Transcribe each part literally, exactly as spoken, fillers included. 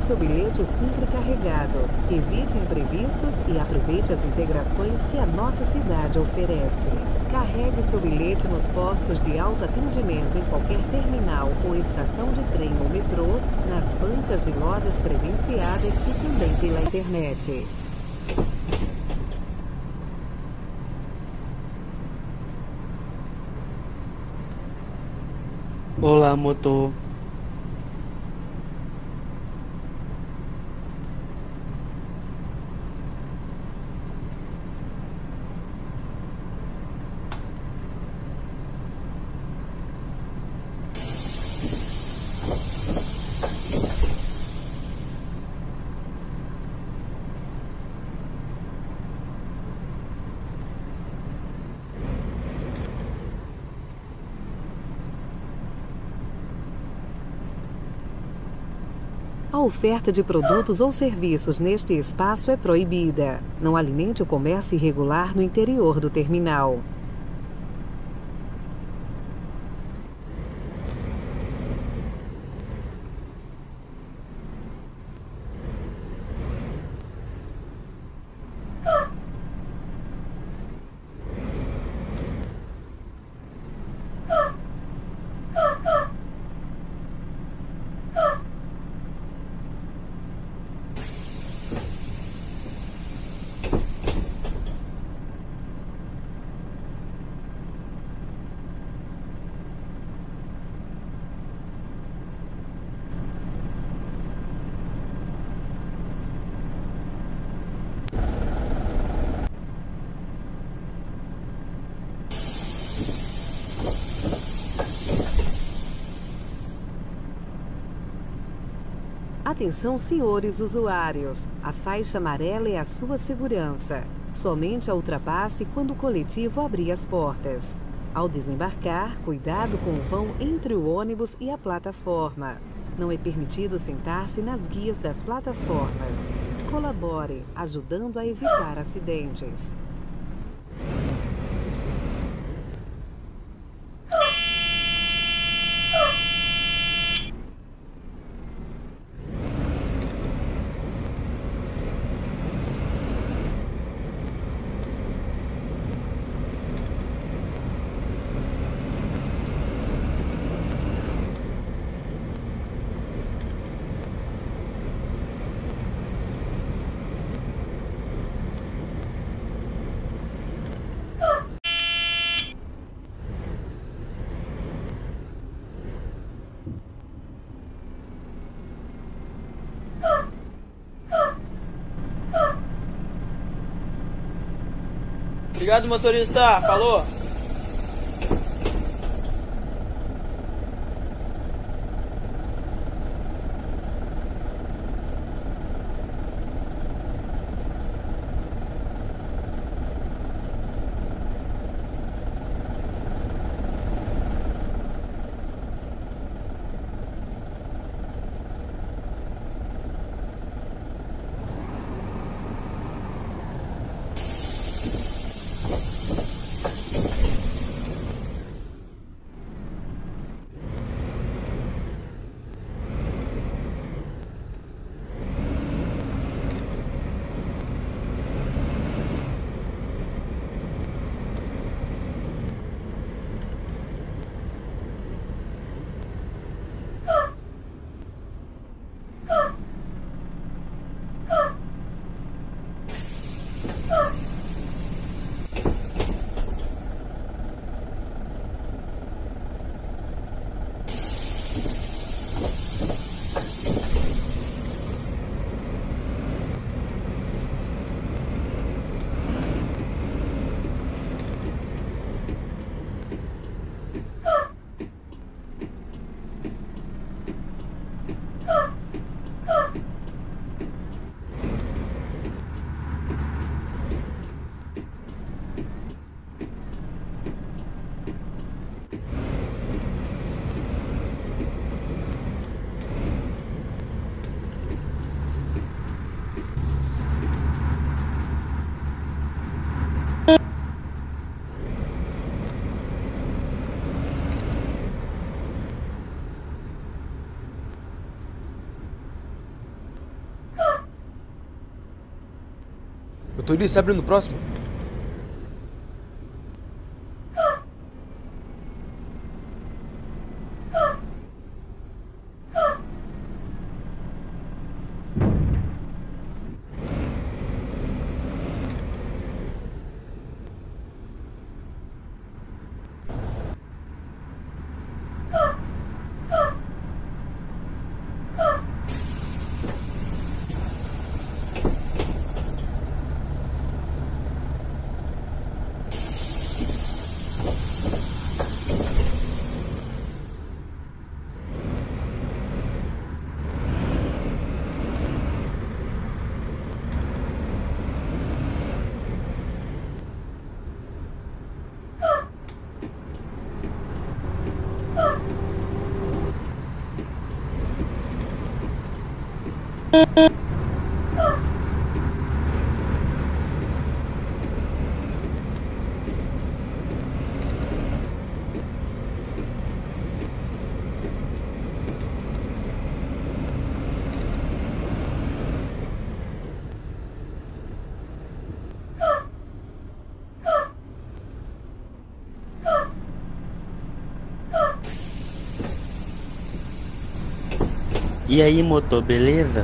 seu bilhete sempre carregado. Evite imprevistos e aproveite as integrações que a nossa cidade oferece. Carregue seu bilhete nos postos de autoatendimento em qualquer terminal ou estação de trem ou metrô, nas bancas e lojas credenciadas e também pela internet. Olá, motor. A oferta de produtos ou serviços neste espaço é proibida. Não alimente o comércio irregular no interior do terminal. Atenção, senhores usuários. A faixa amarela é a sua segurança. Somente a ultrapasse quando o coletivo abrir as portas. Ao desembarcar, cuidado com o vão entre o ônibus e a plataforma. Não é permitido sentar-se nas guias das plataformas. Colabore, ajudando a evitar acidentes. Obrigado, motorista. Falou. Motorista, abre no próximo. E aí, motor, beleza?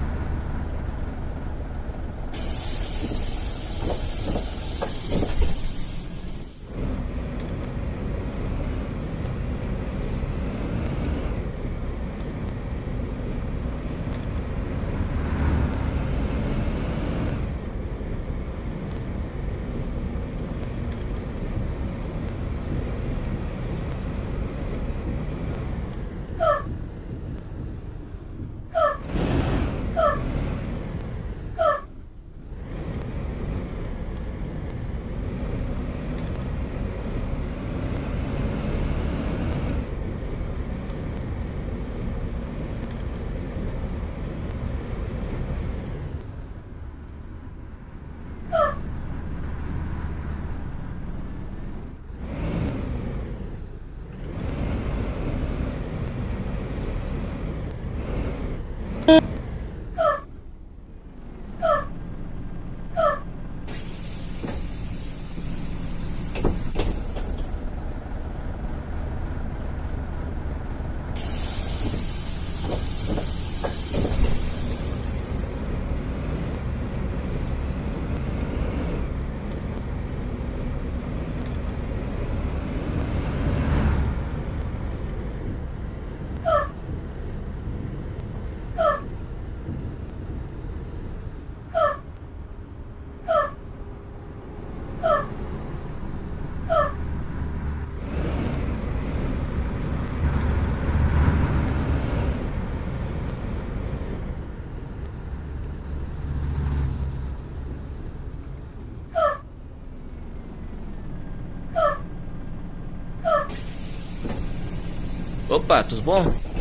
Opa, tudo bom?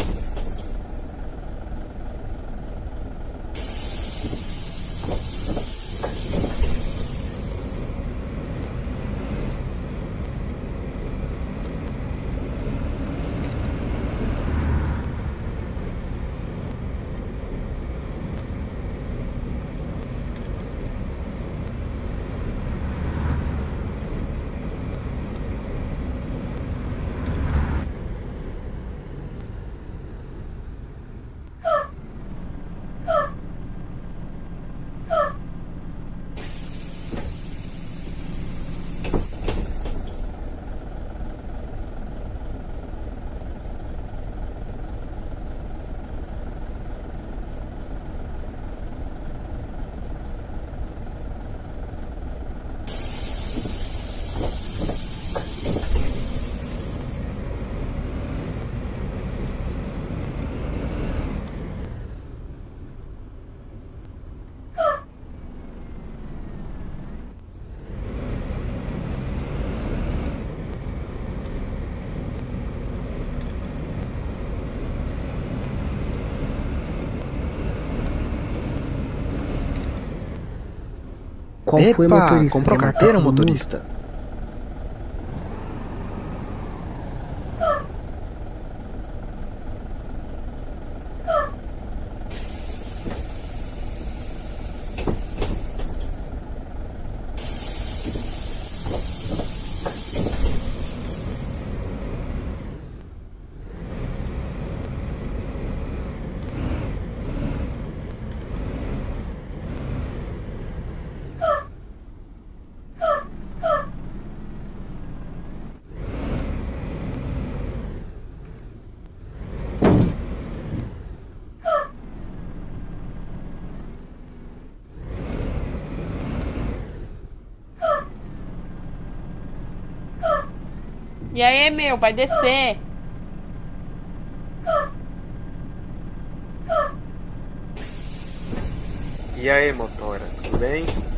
Qual foi, Epa, motorista? comprou Quer matar carteira, todo mundo? motorista? E aí, meu, vai descer. E aí, motora, tudo bem?